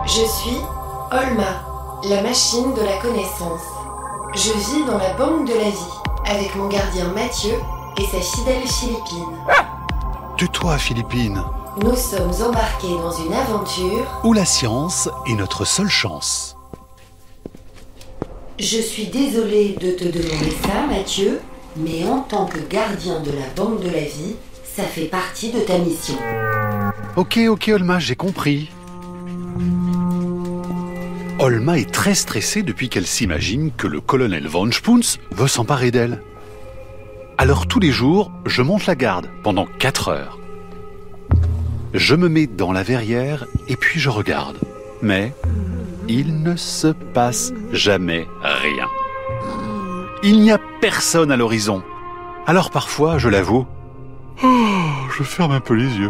Je suis Olma, la machine de la connaissance. Je vis dans la banque de la vie, avec mon gardien Mathieu et sa fidèle Philippine. Tais-toi, Philippine. Nous sommes embarqués dans une aventure Où la science est notre seule chance. Je suis désolée de te demander ça, Mathieu, mais en tant que gardien de la banque de la vie, ça fait partie de ta mission. Ok, Olma, j'ai compris. Olma est très stressée depuis qu'elle s'imagine que le colonel Von Spunz veut s'emparer d'elle. Alors tous les jours, je monte la garde pendant 4 heures. Je me mets dans la verrière et puis je regarde. Mais il ne se passe jamais rien. Il n'y a personne à l'horizon. Alors parfois, je l'avoue, je ferme un peu les yeux.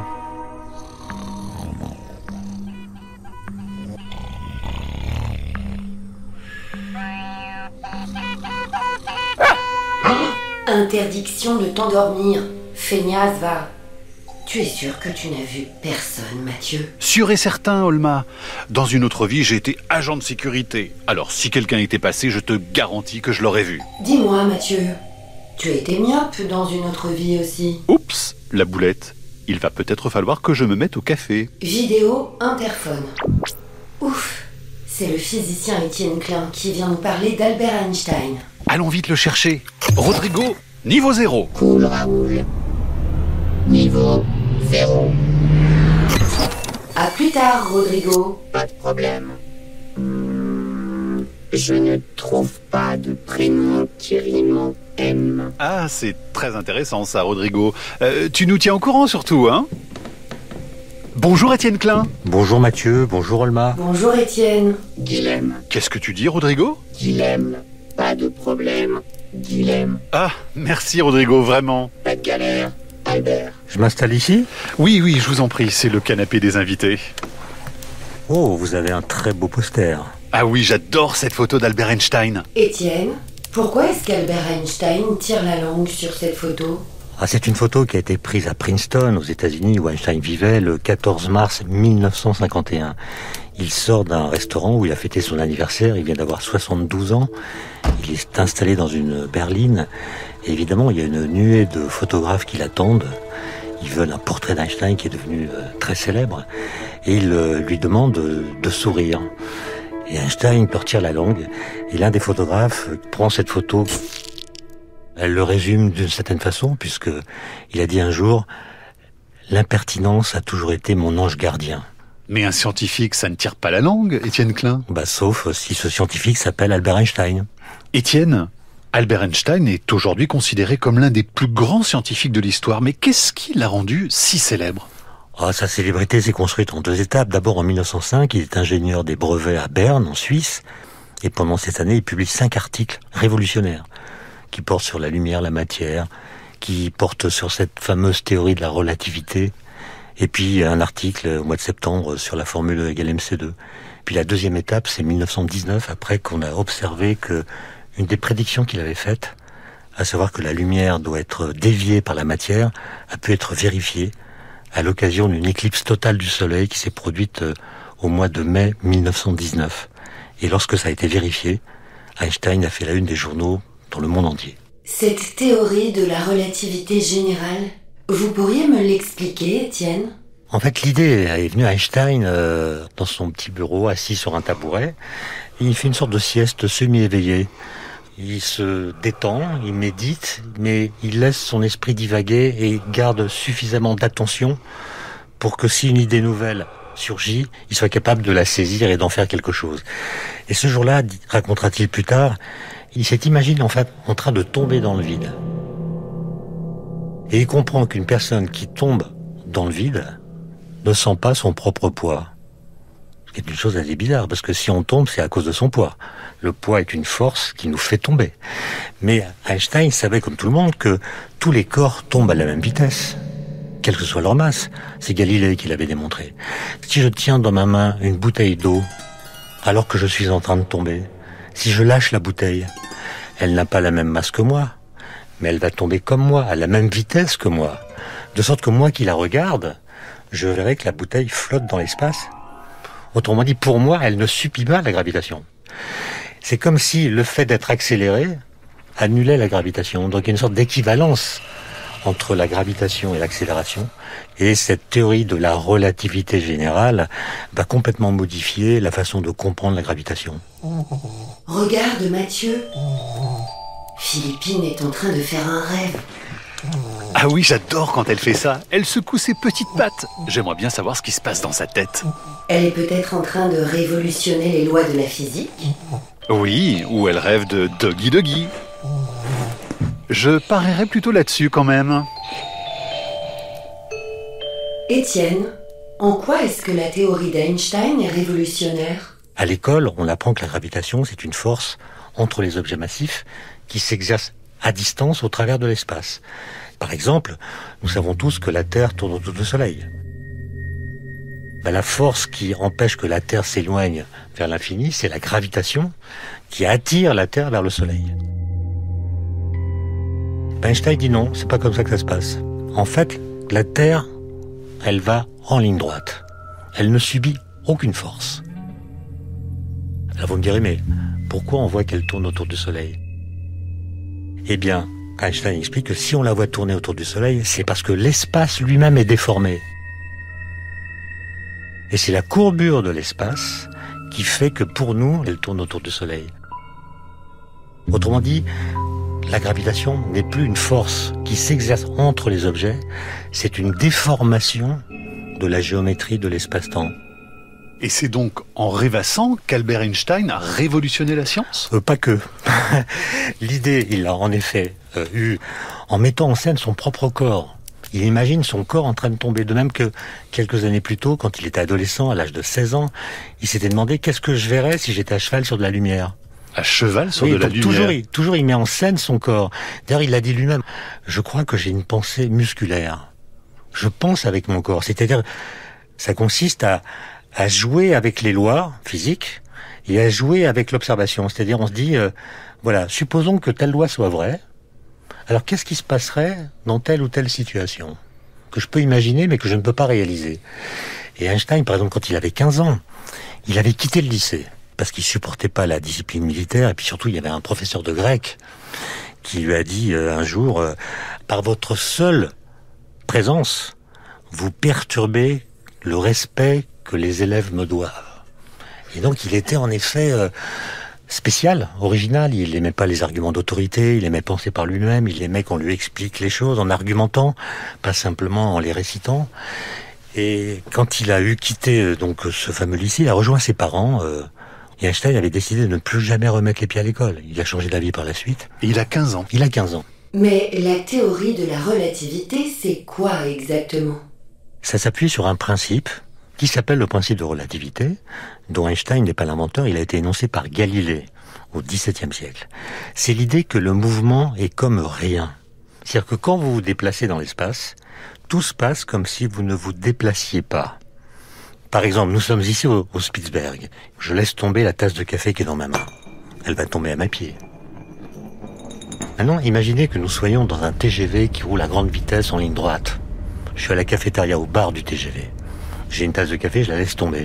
Interdiction de t'endormir. Feignasse, va. Tu es sûr que tu n'as vu personne, Mathieu? Sûr et certain, Olma. Dans une autre vie, j'ai été agent de sécurité. Alors, si quelqu'un était passé, je te garantis que je l'aurais vu. Dis-moi, Mathieu, tu as été myope dans une autre vie aussi. Oups, la boulette. Il va peut-être falloir que je me mette au café. Vidéo, interphone. Ouf, c'est le physicien Étienne Klein qui vient nous parler d'Albert Einstein. Allons vite le chercher. Rodrigo, niveau 0. Cool, Raoul. Niveau 0. À plus tard, Rodrigo. Pas de problème. Je ne trouve pas de prénom qui rime en M. Ah, c'est très intéressant ça, Rodrigo. Tu nous tiens au courant surtout, hein? Bonjour Étienne Klein. Bonjour Mathieu, bonjour Olma. Bonjour Étienne. Dilemme. Qu'est-ce que tu dis, Rodrigo? Dilemme. Pas de problème. Dilemme. Ah, merci Rodrigo, vraiment. Pas de galère. Albert. Je m'installe ici? Oui, je vous en prie, c'est le canapé des invités. Oh, vous avez un très beau poster. Ah oui, j'adore cette photo d'Albert Einstein. Étienne, pourquoi est-ce qu'Albert Einstein tire la langue sur cette photo? Ah, c'est une photo qui a été prise à Princeton, aux États-Unis, où Einstein vivait, le 14 mars 1951. Il sort d'un restaurant où il a fêté son anniversaire, il vient d'avoir 72 ans. Il est installé dans une berline. Et évidemment, il y a une nuée de photographes qui l'attendent. Ils veulent un portrait d'Einstein qui est devenu très célèbre. Et ils lui demandent de sourire. Et Einstein leur tire la langue. Et l'un des photographes prend cette photo. Elle le résume d'une certaine façon, puisque il a dit un jour « L'impertinence a toujours été mon ange gardien ». Mais un scientifique, ça ne tire pas la langue, Étienne Klein. Sauf si ce scientifique s'appelle Albert Einstein. Étienne, Albert Einstein est aujourd'hui considéré comme l'un des plus grands scientifiques de l'histoire. Mais qu'est-ce qui l'a rendu si célèbre? Sa célébrité s'est construite en 2 étapes. D'abord, en 1905, il est ingénieur des brevets à Berne, en Suisse. Et pendant cette année, il publie 5 articles révolutionnaires qui portent sur la lumière, la matière, qui portent sur cette fameuse théorie de la relativité. Et puis un article au mois de septembre sur la formule E égale MC2. Puis la deuxième étape, c'est 1919, après qu'on a observé que une des prédictions qu'il avait faites, à savoir que la lumière doit être déviée par la matière, a pu être vérifiée à l'occasion d'une éclipse totale du Soleil qui s'est produite au mois de mai 1919. Et lorsque ça a été vérifié, Einstein a fait la une des journaux dans le monde entier. Cette théorie de la relativité générale, vous pourriez me l'expliquer, Étienne? En fait, l'idée est venue à Einstein dans son petit bureau, assis sur un tabouret. Et il fait une sorte de sieste semi-éveillée. Il se détend, il médite, mais il laisse son esprit divaguer et garde suffisamment d'attention pour que si une idée nouvelle surgit, il soit capable de la saisir et d'en faire quelque chose. Et ce jour-là, racontera-t-il plus tard, il s'est imaginé en fait en train de tomber dans le vide. Et il comprend qu'une personne qui tombe dans le vide ne sent pas son propre poids. Ce qui est une chose assez bizarre, parce que si on tombe, c'est à cause de son poids. Le poids est une force qui nous fait tomber. Mais Einstein savait, comme tout le monde, que tous les corps tombent à la même vitesse, quelle que soit leur masse. C'est Galilée qui l'avait démontré. Si je tiens dans ma main une bouteille d'eau, alors que je suis en train de tomber, si je lâche la bouteille, elle n'a pas la même masse que moi, mais elle va tomber comme moi, à la même vitesse que moi. De sorte que moi qui la regarde, je verrai que la bouteille flotte dans l'espace. Autrement dit, pour moi, elle ne subit pas la gravitation. C'est comme si le fait d'être accéléré annulait la gravitation. Donc il y a une sorte d'équivalence entre la gravitation et l'accélération. Et cette théorie de la relativité générale va complètement modifier la façon de comprendre la gravitation. Regarde Mathieu. Philippine est en train de faire un rêve. Ah oui, j'adore quand elle fait ça. Elle secoue ses petites pattes. J'aimerais bien savoir ce qui se passe dans sa tête. Elle est peut-être en train de révolutionner les lois de la physique. Oui, ou elle rêve de Doggy Doggy. Je parierais plutôt là-dessus quand même. Étienne, en quoi est-ce que la théorie d'Einstein est révolutionnaire ? À l'école, on apprend que la gravitation, c'est une force entre les objets massifs qui s'exerce à distance au travers de l'espace. Par exemple, nous savons tous que la Terre tourne autour du Soleil. La force qui empêche que la Terre s'éloigne vers l'infini, c'est la gravitation qui attire la Terre vers le Soleil. Einstein dit non, c'est pas comme ça que ça se passe. En fait, la Terre, elle va en ligne droite. Elle ne subit aucune force. Alors vous me direz, mais pourquoi on voit qu'elle tourne autour du Soleil ? Eh bien, Einstein explique que si on la voit tourner autour du Soleil, c'est parce que l'espace lui-même est déformé. Et c'est la courbure de l'espace qui fait que pour nous, elle tourne autour du Soleil. Autrement dit, la gravitation n'est plus une force qui s'exerce entre les objets, c'est une déformation de la géométrie de l'espace-temps. Et c'est donc en rêvassant qu'Albert Einstein a révolutionné la science ? Pas que. L'idée, il l'a en effet eue en mettant en scène son propre corps. Il imagine son corps en train de tomber. De même que quelques années plus tôt, quand il était adolescent, à l'âge de 16 ans, il s'était demandé qu'est-ce que je verrais si j'étais à cheval sur de la lumière. À cheval sur de la lumière. Toujours il met en scène son corps. D'ailleurs, il l'a dit lui-même. Je crois que j'ai une pensée musculaire. Je pense avec mon corps. C'est-à-dire, ça consiste à jouer avec les lois physiques et à jouer avec l'observation. C'est-à-dire, on se dit, voilà, supposons que telle loi soit vraie. Alors, qu'est-ce qui se passerait dans telle ou telle situation que je peux imaginer, mais que je ne peux pas réaliser? Et Einstein, par exemple, quand il avait 15 ans, il avait quitté le lycée parce qu'il supportait pas la discipline militaire. Et puis surtout, il y avait un professeur de grec qui lui a dit un jour, par votre seule présence, vous perturbez le respect que les élèves me doivent. Et donc, il était en effet spécial, original. Il n'aimait pas les arguments d'autorité, il aimait penser par lui-même, il aimait qu'on lui explique les choses en argumentant, pas simplement en les récitant. Et quand il a eu quitté donc ce fameux lycée, il a rejoint ses parents. Et Einstein avait décidé de ne plus jamais remettre les pieds à l'école. Il a changé d'avis par la suite. Et il a 15 ans. Il a 15 ans. Mais la théorie de la relativité, c'est quoi exactement ? Ça s'appuie sur un principe qui s'appelle le principe de relativité, dont Einstein n'est pas l'inventeur, il a été énoncé par Galilée au XVIIe siècle. C'est l'idée que le mouvement est comme rien. C'est-à-dire que quand vous vous déplacez dans l'espace, tout se passe comme si vous ne vous déplaciez pas. Par exemple, nous sommes ici au Spitzberg. Je laisse tomber la tasse de café qui est dans ma main. Elle va tomber à mes pieds. Maintenant, imaginez que nous soyons dans un TGV qui roule à grande vitesse en ligne droite. Je suis à la cafétéria, au bar du TGV. J'ai une tasse de café, je la laisse tomber.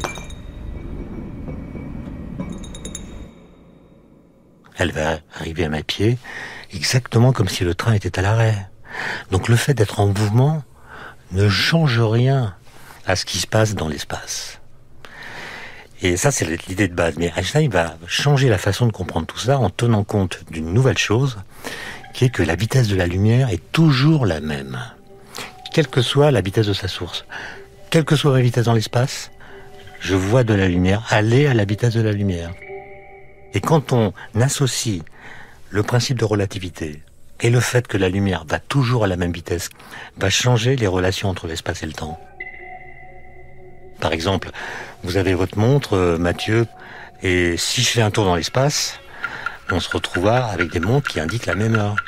Elle va arriver à mes pieds, exactement comme si le train était à l'arrêt. Donc le fait d'être en mouvement ne change rien à ce qui se passe dans l'espace. Et ça, c'est l'idée de base. Mais Einstein va changer la façon de comprendre tout ça en tenant compte d'une nouvelle chose, qui est que la vitesse de la lumière est toujours la même, quelle que soit la vitesse de sa source. Quelle que soit ma vitesse dans l'espace, je vois de la lumière aller à la vitesse de la lumière. Et quand on associe le principe de relativité et le fait que la lumière va toujours à la même vitesse, va changer les relations entre l'espace et le temps. Par exemple, vous avez votre montre, Mathieu, et si je fais un tour dans l'espace, on se retrouvera avec des montres qui indiquent la même heure.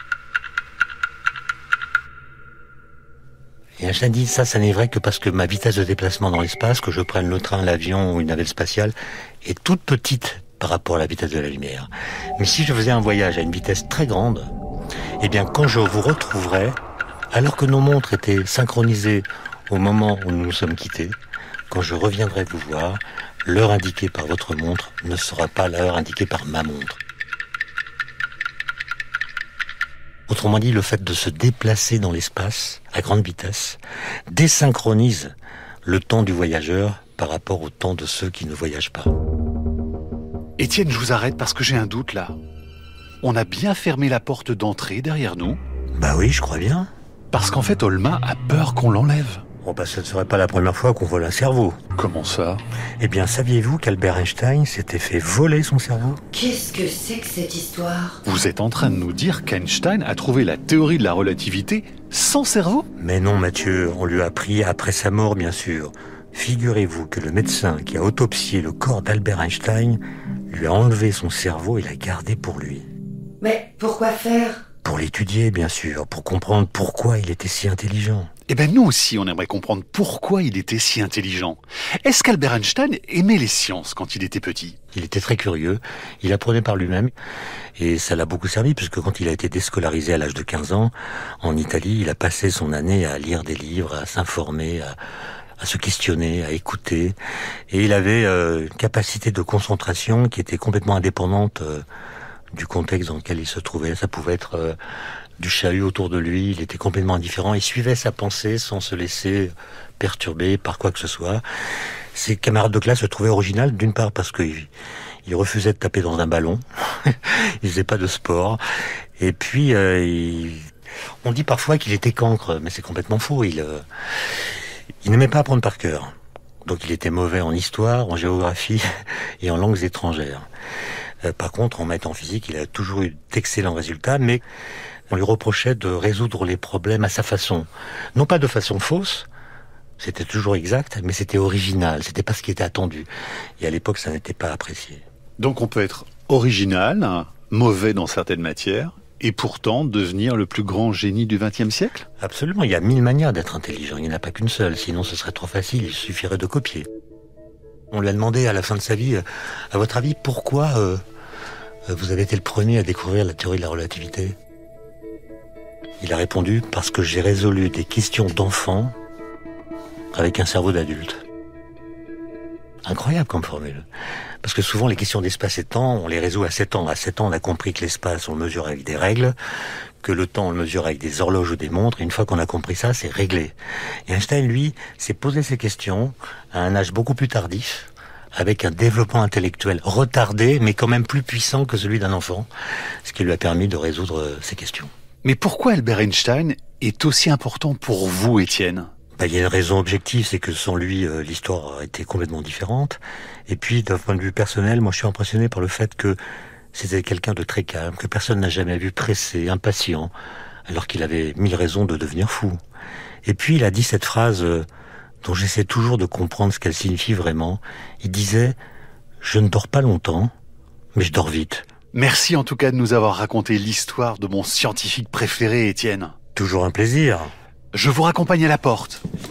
Et Einstein dit, ça n'est vrai que parce que ma vitesse de déplacement dans l'espace, que je prenne le train, l'avion ou une navette spatiale, est toute petite par rapport à la vitesse de la lumière. Mais si je faisais un voyage à une vitesse très grande, eh bien quand je vous retrouverai, alors que nos montres étaient synchronisées au moment où nous nous sommes quittés, quand je reviendrai vous voir, l'heure indiquée par votre montre ne sera pas l'heure indiquée par ma montre. Autrement dit, le fait de se déplacer dans l'espace à grande vitesse désynchronise le temps du voyageur par rapport au temps de ceux qui ne voyagent pas. Étienne, je vous arrête parce que j'ai un doute là. On a bien fermé la porte d'entrée derrière nous. Bah oui, je crois bien. Parce qu'en fait, Olma a peur qu'on l'enlève. Oh bah ce ne serait pas la première fois qu'on vole un cerveau. Comment ça? Eh bien, saviez-vous qu'Albert Einstein s'était fait voler son cerveau? Qu'est-ce que c'est que cette histoire? Vous êtes en train de nous dire qu'Einstein a trouvé la théorie de la relativité sans cerveau? Mais non, Mathieu, on lui a appris après sa mort, bien sûr. Figurez-vous que le médecin qui a autopsié le corps d'Albert Einstein lui a enlevé son cerveau et l'a gardé pour lui. Mais pourquoi faire? Pour l'étudier, bien sûr, pour comprendre pourquoi il était si intelligent. Eh ben nous aussi, on aimerait comprendre pourquoi il était si intelligent. Est-ce qu'Albert Einstein aimait les sciences quand il était petit? Il était très curieux, il apprenait par lui-même, et ça l'a beaucoup servi, puisque quand il a été déscolarisé à l'âge de 15 ans, en Italie, il a passé son année à lire des livres, à s'informer, à se questionner, à écouter, et il avait une capacité de concentration qui était complètement indépendante du contexte dans lequel il se trouvait. Ça pouvait être du chahut autour de lui, il était complètement indifférent, il suivait sa pensée sans se laisser perturber par quoi que ce soit. Ses camarades de classe se trouvaient original, d'une part parce qu'il refusait de taper dans un ballon, il faisait pas de sport, et puis on dit parfois qu'il était cancre, mais c'est complètement faux, il n'aimait pas apprendre par cœur. Donc il était mauvais en histoire, en géographie et en langues étrangères. Par contre, en maths, en physique, il a toujours eu d'excellents résultats, mais on lui reprochait de résoudre les problèmes à sa façon. Non pas de façon fausse, c'était toujours exact, mais c'était original, c'était pas ce qui était attendu. Et à l'époque, ça n'était pas apprécié. Donc on peut être original, mauvais dans certaines matières, et pourtant devenir le plus grand génie du XXe siècle? Absolument, il y a 1000 manières d'être intelligent, il n'y en a pas qu'une seule, sinon ce serait trop facile, il suffirait de copier. On lui a demandé à la fin de sa vie, à votre avis, pourquoi vous avez été le premier à découvrir la théorie de la relativité? Il a répondu, parce que j'ai résolu des questions d'enfant avec un cerveau d'adulte. Incroyable comme formule. Parce que souvent, les questions d'espace et temps, on les résout à 7 ans. À 7 ans, on a compris que l'espace, on le mesure avec des règles, que le temps, on le mesure avec des horloges ou des montres. Et une fois qu'on a compris ça, c'est réglé. Et Einstein, lui, s'est posé ces questions à un âge beaucoup plus tardif, avec un développement intellectuel retardé, mais quand même plus puissant que celui d'un enfant, ce qui lui a permis de résoudre ces questions. Mais pourquoi Albert Einstein est aussi important pour vous, Étienne? Il y a une raison objective, c'est que sans lui, l'histoire aurait été complètement différente. Et puis, d'un point de vue personnel, moi je suis impressionné par le fait que c'était quelqu'un de très calme, que personne n'a jamais vu pressé, impatient, alors qu'il avait 1000 raisons de devenir fou. Et puis, il a dit cette phrase dont j'essaie toujours de comprendre ce qu'elle signifie vraiment. Il disait « Je ne dors pas longtemps, mais je dors vite ». Merci en tout cas de nous avoir raconté l'histoire de mon scientifique préféré, Étienne. Toujours un plaisir. Je vous raccompagne à la porte.